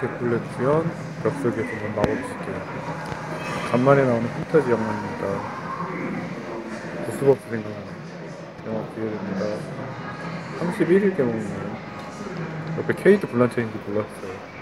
객블랙 주연, 벽속의 소문 마법시계. 간만에 나오는 판타지 영화입니다. 보스버스 생각나는 영화 기회됩니다. 31일 개봉이네요. 옆에 케이트 블란쳇인지 몰랐어요.